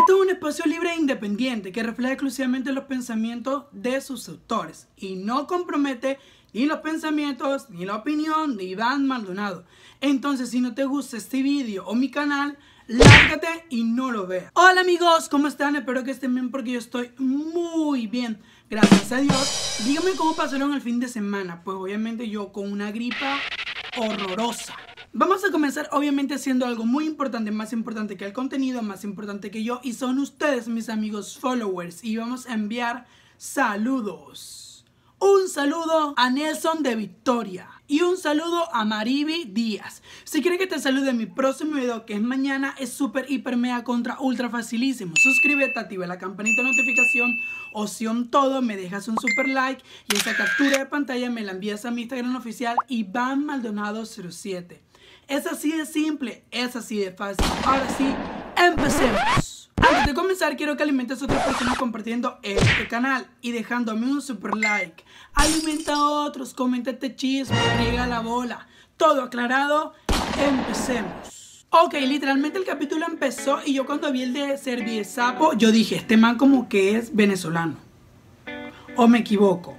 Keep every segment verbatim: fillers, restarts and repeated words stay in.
Este es un espacio libre e independiente que refleja exclusivamente los pensamientos de sus autores y no compromete ni los pensamientos ni la opinión de Iván Maldonado. Entonces, si no te gusta este vídeo o mi canal, lárgate y no lo veas. Hola amigos, ¿cómo están? Espero que estén bien porque yo estoy muy bien, gracias a Dios. Díganme cómo pasaron el fin de semana. Pues obviamente yo con una gripa horrorosa. Vamos a comenzar obviamente haciendo algo muy importante, más importante que el contenido, más importante que yo, y son ustedes, mis amigos followers, y vamos a enviar saludos. Un saludo a Nelson de Victoria y un saludo a Mariby Díaz. Si quieren que te salude en mi próximo video, que es mañana, es súper, hiper, mega, contra, ultra facilísimo. Suscríbete, activa la campanita de notificación, opción todo, me dejas un super like y esa captura de pantalla me la envías a mi Instagram oficial Iván Maldonado cero siete. Es así de simple, es así de fácil. Ahora sí, empecemos. Antes de comenzar, quiero que alimentes a otras personas compartiendo este canal y dejándome un super like. Alimenta a otros, comenta este chisme, riega la bola. Todo aclarado, empecemos. Ok, literalmente el capítulo empezó y yo cuando vi el de Serviesapo, yo dije, este man como que es venezolano. ¿O me equivoco?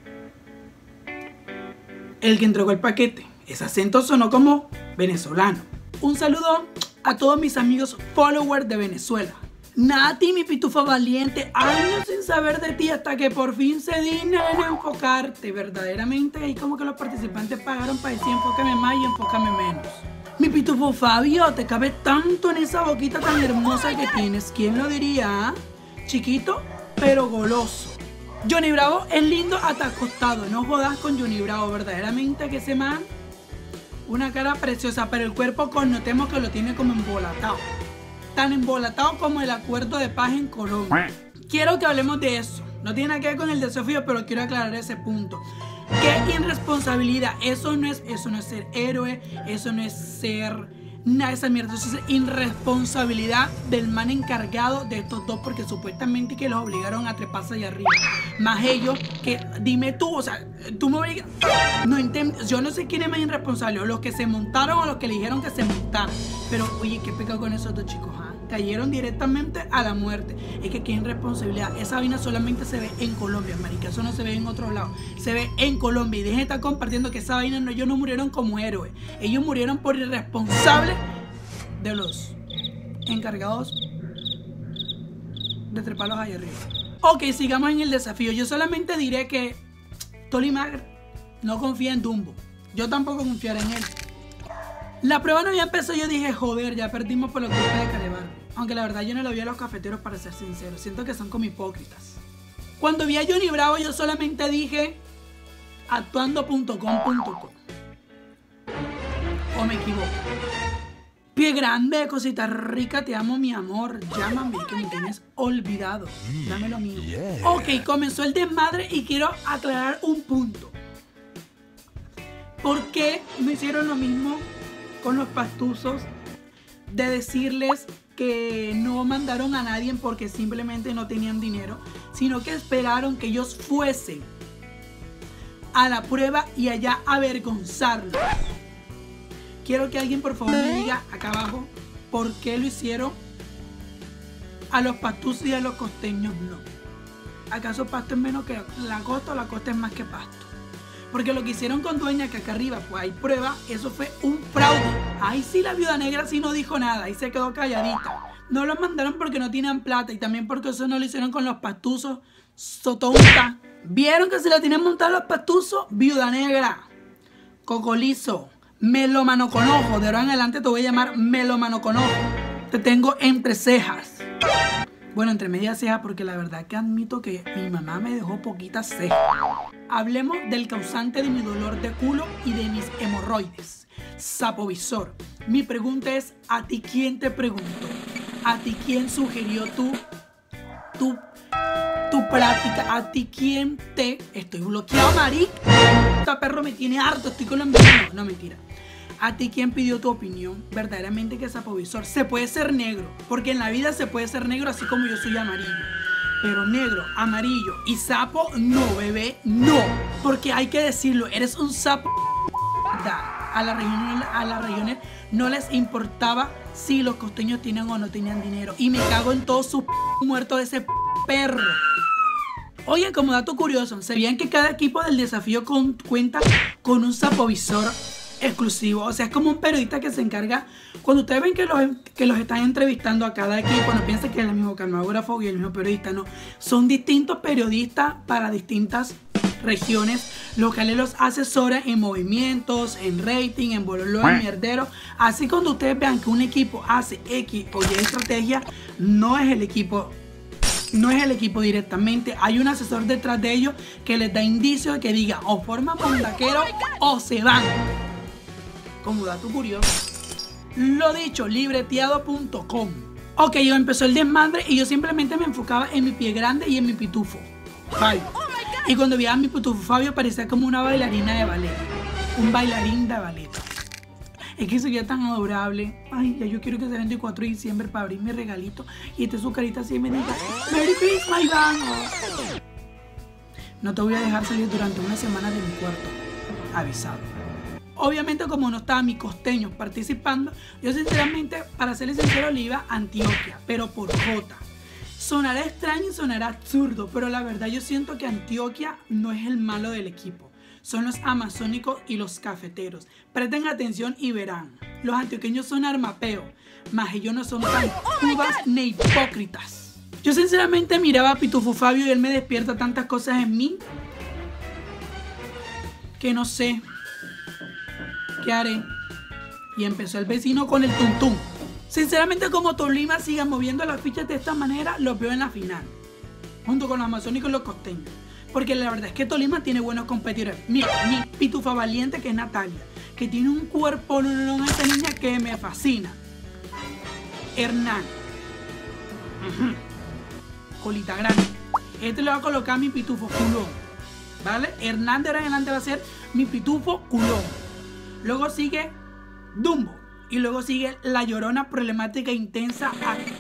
El que entregó el paquete. Ese acento sonó como venezolano. Un saludo a todos mis amigos followers de Venezuela. Nati, mi pitufa valiente, años sin saber de ti hasta que por fin se dignan en enfocarte. Verdaderamente ahí como que los participantes pagaron para decir enfócame más y enfócame menos. Mi pitufo Fabio, te cabe tanto en esa boquita tan hermosa que tienes. ¿Quién lo diría? Chiquito, pero goloso. Johnny Bravo es lindo hasta acostado. No jodas con Johnny Bravo, verdaderamente que ese man... Una cara preciosa, pero el cuerpo connotemos que lo tiene como embolatado. Tan embolatado como el acuerdo de paz en Colombia. Quiero que hablemos de eso. No tiene nada que ver con el desafío, pero quiero aclarar ese punto. Qué irresponsabilidad. Eso no es, eso no es ser héroe. Eso no es ser nada de esa mierda. Eso es irresponsabilidad del man encargado de estos dos, porque supuestamente que los obligaron a treparse allá arriba. Más ellos que, dime tú, o sea, tú me obligas. No entiendo, yo no sé quién es más irresponsable, o los que se montaron o los que le dijeron que se montaran. Pero oye, qué pecado con esos dos chicos, ¿ah? Cayeron directamente a la muerte. Es que qué irresponsabilidad. Esa vaina solamente se ve en Colombia, marica. Eso no se ve en otro lado. Se ve en Colombia. Y dejen de estar compartiendo que esa vaina no, ellos no murieron como héroes. Ellos murieron por irresponsables de los encargados de treparlos allá arriba. Ok, sigamos en el desafío. Yo solamente diré que Tolima no confía en Dumbo. Yo tampoco confiaré en él. La prueba no ya empezó, yo dije, joder, ya perdimos por la culpa de Carebar. Aunque la verdad yo no lo vi a los cafeteros, para ser sincero. Siento que son como hipócritas. Cuando vi a Johnny Bravo yo solamente dije actuando punto com punto co. ¿O me equivoco? Pie grande, cosita rica, te amo mi amor. Llámame que me tienes olvidado. Dame lo mío. Ok, comenzó el desmadre y quiero aclarar un punto. ¿Por qué no hicieron lo mismo con los pastuzos de decirles que no mandaron a nadie porque simplemente no tenían dinero, sino que esperaron que ellos fuesen a la prueba y allá avergonzarlos? Quiero que alguien por favor me diga acá abajo por qué lo hicieron a los pastuzos y a los costeños no. ¿Acaso Pasto es menos que la costa o la costa es más que Pasto? Porque lo que hicieron con Dueña, que acá arriba pues hay prueba, eso fue un fraude. Ahí sí la viuda negra sí no dijo nada, ahí se quedó calladita. No los mandaron porque no tenían plata y también porque eso no lo hicieron con los pastuzos sotonta. ¿Vieron que se la tienen montada los pastuzos? Viuda negra, cocolizo, melómano con ojo. De ahora en adelante te voy a llamar melómano con ojo. Te tengo entre cejas. Bueno, entre medias cejas, porque la verdad que admito que mi mamá me dejó poquitas cejas. Hablemos del causante de mi dolor de culo y de mis hemorroides. Sapovisor. Mi pregunta es, ¿a ti quién te preguntó? ¿A ti quién sugirió tu, tu, tu práctica? ¿A ti quién te... Estoy bloqueado, marica. Este perro me tiene harto, estoy con la enveneno. No, mentira. ¿A ti quién pidió tu opinión? Verdaderamente que Sapovisor se puede ser negro, porque en la vida se puede ser negro así como yo soy amarillo. Pero negro, amarillo y sapo, no, bebé, no. Porque hay que decirlo, eres un sapo. A las regiones, a las regiones no les importaba si los costeños tienen o no tenían dinero. Y me cago en todos sus muertos de ese perro. Oye, como dato curioso, ¿sabían que cada equipo del desafío con, cuenta con un sapovisor exclusivo? O sea, es como un periodista que se encarga. Cuando ustedes ven que los, que los están entrevistando a cada equipo, no piensen que es el mismo camarógrafo y el mismo periodista, no. Son distintos periodistas para distintas regiones, los cuales los asesora en movimientos, en rating, en bololo, en mierdero. Así cuando ustedes vean que un equipo hace X o Y estrategia, no es el equipo. No es el equipo directamente, hay un asesor detrás de ellos que les da indicios de que diga o forman mondaquero o se van. Como dato curioso, lo dicho, libreteado punto com. Ok, yo empezó el desmadre y yo simplemente me enfocaba en mi pie grande y en mi pitufo Fabio. Y cuando veía a mi pitufo Fabio parecía como una bailarina de ballet, un bailarín de ballet. Es que sería tan adorable. Ay, ya yo quiero que sea el veinticuatro de diciembre para abrir mi regalito y esté su carita así y me diga Merry Christmas, Iván. No te voy a dejar salir durante una semana de mi cuarto. Avisado. Obviamente, como no estaba mi costeño participando, yo sinceramente, para serles sincero, le iba a Antioquia, pero por J. Sonará extraño y sonará absurdo, pero la verdad yo siento que Antioquia no es el malo del equipo. Son los amazónicos y los cafeteros. Presten atención y verán. Los antioqueños son armapeo, mas ellos no son tan cubas ni hipócritas. Yo sinceramente miraba a Pitufo Fabio y él me despierta tantas cosas en mí que no sé qué haré. Y empezó el vecino con el tuntún. Sinceramente, como Tolima siga moviendo las fichas de esta manera, los veo en la final, junto con los amazónicos y los costeños. Porque la verdad es que Tolima tiene buenos competidores. Mira, mi pitufa valiente que es Natalia, que tiene un cuerpo, no, no, no, esa niña que me fascina. Hernán. Uh-huh. Colita grande. Este le va a colocar a mi pitufo culón. ¿Vale? Hernán de ahora en adelante va a ser mi pitufo culón. Luego sigue Dumbo. Y luego sigue la llorona problemática intensa.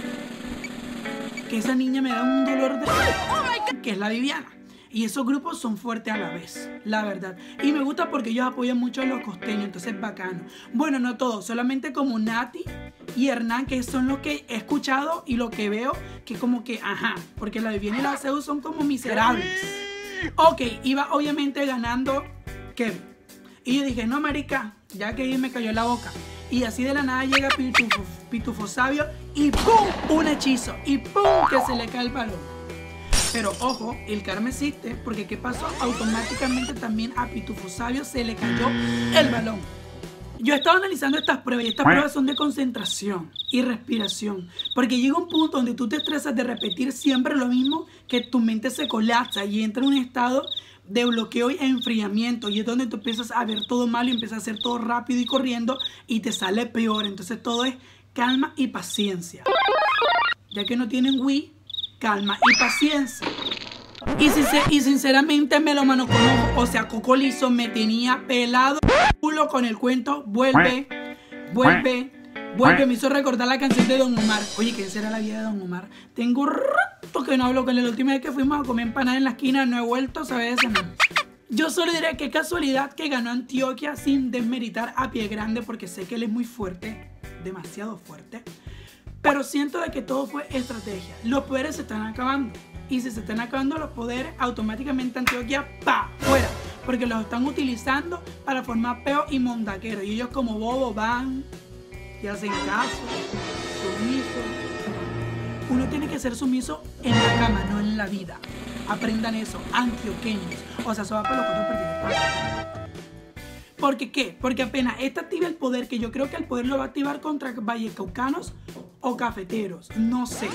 Que esa niña me da un dolor de... que es la Viviana. Y esos grupos son fuertes a la vez, la verdad. Y me gusta porque ellos apoyan mucho a los costeños, entonces es bacano. Bueno, no todos, solamente como Nati y Hernán, que son los que he escuchado y lo que veo, que como que, ajá, porque la Viviana y la Zeus son como miserables. Ok, iba obviamente ganando Kevin. Y yo dije, no, marica, ya que ahí me cayó la boca. Y así de la nada llega Pitufo, Pitufo Sabio y ¡pum! Un hechizo. Y ¡pum! Que se le cae el balón. Pero ojo, el karma existe, porque ¿qué pasó? Automáticamente también a Pitufo Sabio se le cayó el balón. Yo he estado analizando estas pruebas y estas pruebas son de concentración y respiración. Porque llega un punto donde tú te estresas de repetir siempre lo mismo, que tu mente se colapsa y entra en un estado de bloqueo y enfriamiento. Y es donde tú empiezas a ver todo mal y empiezas a hacer todo rápido y corriendo y te sale peor. Entonces todo es calma y paciencia. Ya que no tienen Wii, calma y paciencia. Y, sincer y sinceramente me lo mano con ojo. O sea, Coco Liso me tenía pelado culo con el cuento. Vuelve, vuelve, vuelve. Me hizo recordar la canción de Don Omar. Oye, ¿quién será la vida de Don Omar? Tengo rato que no hablo con él. La última vez que fuimos a comer empanada en la esquina no he vuelto a saber de ese man. Yo solo diré que casualidad que ganó Antioquia sin desmeritar a Pie Grande, porque sé que él es muy fuerte, demasiado fuerte. Pero siento de que todo fue estrategia. Los poderes se están acabando. Y si se están acabando los poderes, automáticamente Antioquia, ¡pa! Fuera. Porque los están utilizando para formar peo y mondaquero. Y ellos como bobos van y hacen caso, sumiso. Uno tiene que ser sumiso en la cama, no en la vida. Aprendan eso, antioqueños. O sea, eso va para los cuatro partidos. ¿Por qué qué? Porque apenas este activa el poder, que yo creo que el poder lo va a activar contra vallecaucanos o cafeteros. No sé.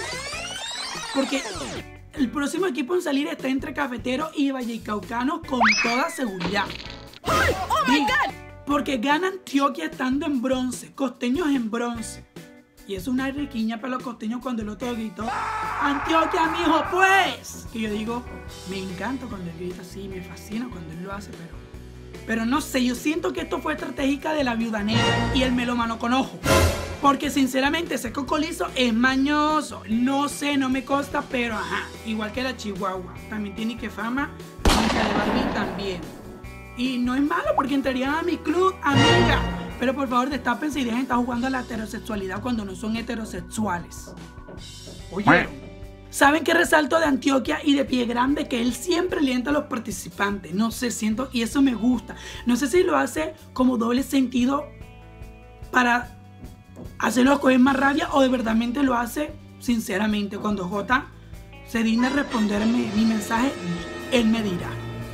Porque el próximo equipo en salir está entre cafeteros y vallecaucanos con toda seguridad. ¡Oh, my God! Porque gana Antioquia estando en bronce, costeños en bronce. Y eso es una riquiña para los costeños cuando el otro gritó ¡Antioquia, mijo, pues! Que yo digo, me encanta cuando él grita así, me fascina cuando él lo hace, pero... Pero no sé, yo siento que esto fue estratégica de la Viuda Negra y el melómano con ojo. Porque sinceramente ese Coco Liso es mañoso. No sé, no me consta, pero ajá. Igual que la Chihuahua. También tiene que fama. Y la de Barbie también. Y no es malo porque entrarían a mi club, amiga. Pero por favor, destápense y dejen de estar jugando a la heterosexualidad cuando no son heterosexuales. Oye, ¿saben qué resalto de Antioquia y de Pie Grande? Que él siempre alienta a los participantes. No sé, siento, y eso me gusta. No sé si lo hace como doble sentido para hacerlo coger más rabia o de verdadmente lo hace sinceramente. Cuando Jota se digna responderme mi mensaje, él me dirá.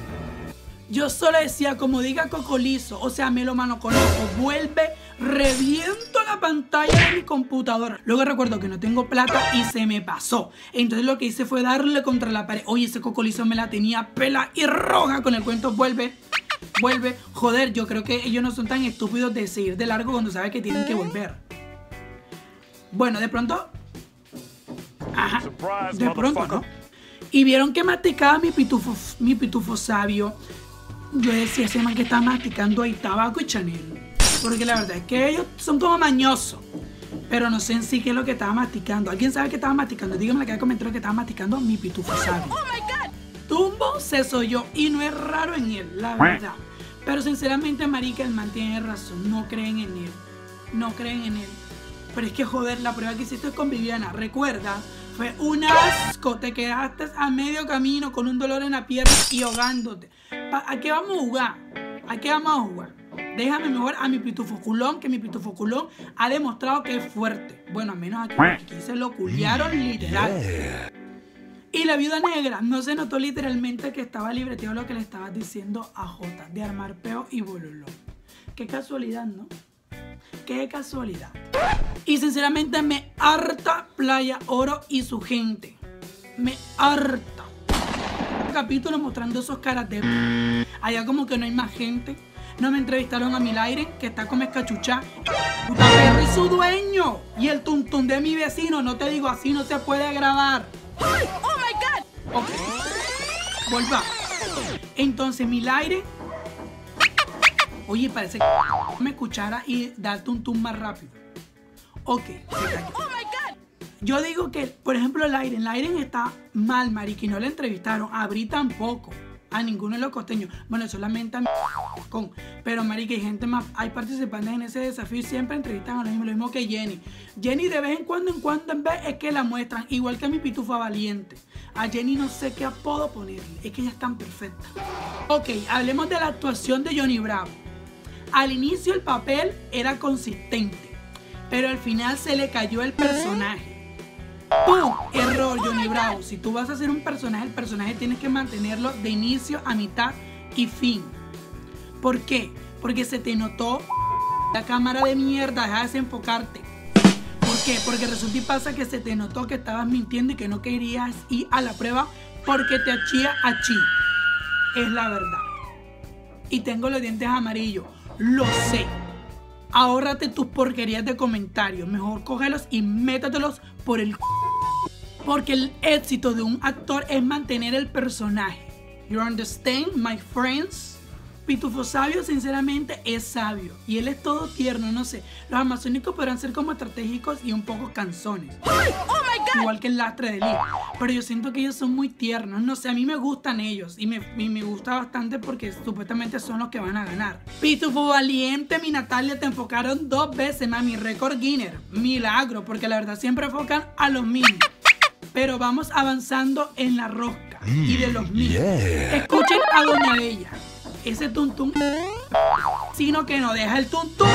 Yo solo decía, como diga Cocolizo, o sea, me lo mano con ojo, vuelve, reviento la pantalla de mi computadora. Luego recuerdo que no tengo plata y se me pasó. Entonces lo que hice fue darle contra la pared. Oye, ese Cocolizo me la tenía pela y roja con el cuento vuelve, vuelve. Joder, yo creo que ellos no son tan estúpidos de seguir de largo cuando saben que tienen que volver. Bueno, de pronto... Ajá, de pronto, ¿no? Y vieron que masticaba mi pitufo, mi pitufo sabio. Yo decía, ese man que está masticando ahí tabaco y Chanel. Porque la verdad es que ellos son como mañosos. Pero no sé en sí qué es lo que estaba masticando. ¿Alguien sabe qué estaba masticando? Díganme en la caja de comentarios que estaba masticando mi pitufo sabio. Tumbo se soy yo. Y no es raro en él, la verdad. Pero sinceramente, marica, el man tiene razón. No creen en él. No creen en él. Pero es que joder, la prueba que hiciste con Viviana, recuerda, fue un asco. Te quedaste a medio camino con un dolor en la pierna y ahogándote. ¿A qué vamos a jugar? ¿A qué vamos a jugar? Déjame mejor a mi pitufo culón, que mi pitufo culón ha demostrado que es fuerte. Bueno, al menos aquí, aquí se lo culiaron literal. Y la viuda negra, no se notó literalmente que estaba libreteado lo que le estabas diciendo a Jota, de armar peo y bololó. Qué casualidad, ¿no? Qué casualidad. Y sinceramente me harta Playa Oro y su gente. Me harta. Capítulo mostrando esos caras de... Allá como que no hay más gente. No me entrevistaron a Milairen, que está como escachuchá. Puta perro y su dueño. Y el tuntún de mi vecino. No te digo, así no se puede grabar. ¡Oh, my God! Ok. Volva. Entonces Milairen... Oye, parece que me escuchara y darte un tum más rápido. Ok. Oh my God. Yo digo que, por ejemplo, Lairen. Lairen está mal, marica, y no le entrevistaron. A Bri tampoco. A ninguno de los costeños. Bueno, solamente a mi con. Pero, marica, hay gente más. Hay participantes en ese desafío y siempre entrevistan a lo mismo, lo mismo que Jenny. Jenny de vez en cuando, en cuando en vez, es que la muestran. Igual que a mi pitufa valiente. A Jenny no sé qué apodo ponerle. Es que ella es tan perfecta. Ok, hablemos de la actuación de Johnny Bravo. Al inicio el papel era consistente, pero al final se le cayó el personaje. ¡Pum! Error, Johnny Bravo. Si tú vas a hacer un personaje, el personaje tienes que mantenerlo de inicio a mitad y fin. ¿Por qué? Porque se te notó la cámara de mierda, deja de desenfocarte. ¿Por qué? Porque resulta y pasa que se te notó que estabas mintiendo y que no querías ir a la prueba porque te achía achí. Es la verdad. Y tengo los dientes amarillos. Lo sé. Ahórrate tus porquerías de comentarios. Mejor cógelos y métatelos por el c***. Porque el éxito de un actor es mantener el personaje. You understand, my friends? Pitufo Sabio, sinceramente, es sabio. Y él es todo tierno, no sé. Los amazónicos podrán ser como estratégicos y un poco canzones. Oh my God. Igual que el lastre de Lee. Pero yo siento que ellos son muy tiernos. No sé, a mí me gustan ellos. Y me, y me gusta bastante porque supuestamente son los que van a ganar. Pitufo Valiente, mi Natalia, te enfocaron dos veces, mami. Récord Guinness. Milagro, porque la verdad siempre enfocan a los mismos. Pero vamos avanzando en la rosca. Mm, y de los mismos. Yeah. Escuchen a Doña Bella. Ese tuntum, sino que no deja el tuntum.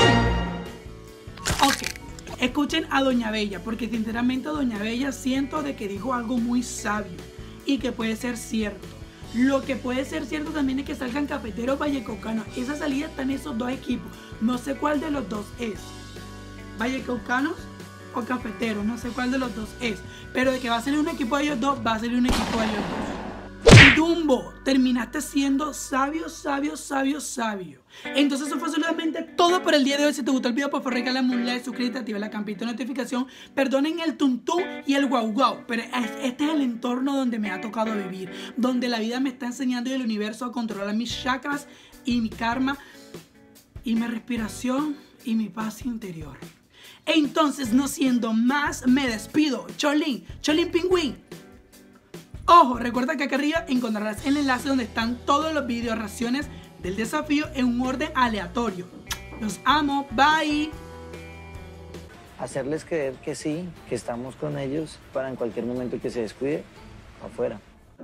Ok, escuchen a Doña Bella, porque sinceramente Doña Bella siento de que dijo algo muy sabio y que puede ser cierto. Lo que puede ser cierto también es que salgan Cafeteros Vallecaucanos. Esa salida está en esos dos equipos. No sé cuál de los dos es. Vallecaucanos o Cafeteros, no sé cuál de los dos es. Pero de que va a salir un equipo de ellos dos, va a salir un equipo de ellos dos. Dumbo, terminaste siendo sabio, sabio, sabio, sabio. Entonces eso fue absolutamente todo por el día de hoy. Si te gustó el video, por favor regálame un like, suscríbete, activa la campanita de notificación. Perdonen el tuntum y el guau guau, pero este es el entorno donde me ha tocado vivir, donde la vida me está enseñando y el universo a controlar mis chakras y mi karma y mi respiración y mi paz interior. Entonces, no siendo más, me despido. Cholín, Cholín Pingüín. Ojo, recuerda que acá arriba encontrarás el enlace donde están todos los videos reacciones del desafío en un orden aleatorio. Los amo, bye. Hacerles creer que sí, que estamos con ellos para en cualquier momento que se descuide, afuera.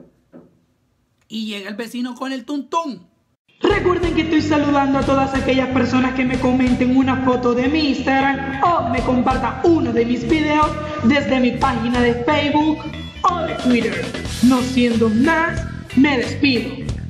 Y llega el vecino con el tuntún. Recuerden que estoy saludando a todas aquellas personas que me comenten una foto de mi Instagram o me compartan uno de mis videos desde mi página de Facebook o de Twitter. No siendo más, me despido.